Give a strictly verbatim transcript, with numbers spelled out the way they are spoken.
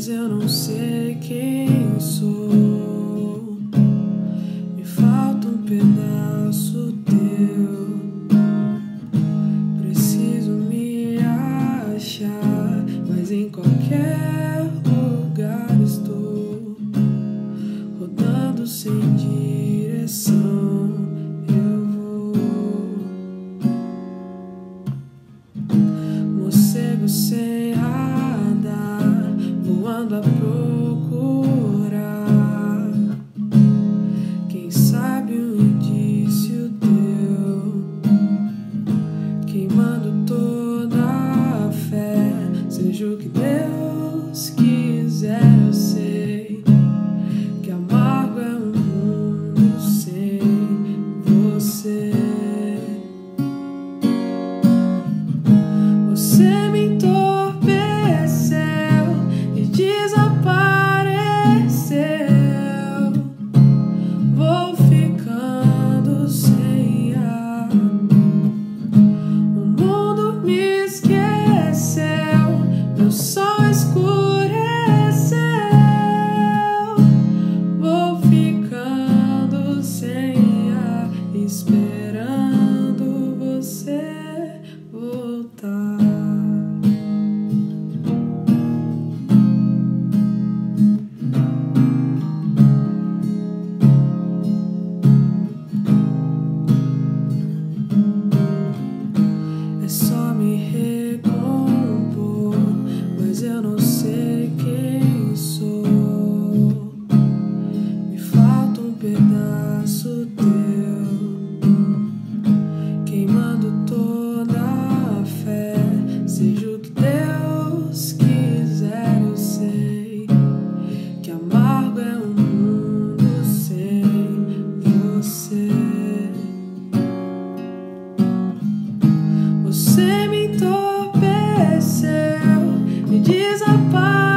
mas eu não sei quem sou. Me falta um pedaço teu. Preciso me achar, mas em qualquer lugar estou rodando sem direção. Eu vou morcego sem radar, voando a procurar. Quem sabe um indício teu, queimando toda a fé. Seja o que Deus quiser, eu sei que amargo é um mundo sem você. Você me entorpeceu e desapareceu. Vou ficando sem ar. O mundo me esqueceu, meu sol escureceu. Vou ficando sem ar, esperando você voltar. É só me recompor, mas eu não sei quem sou. Me falta um pedaço teu, queimando toda a fé. Seja o que Deus quiser, eu sei que amargo é um mundo sem você. Você me entorpeceu e desapareceu.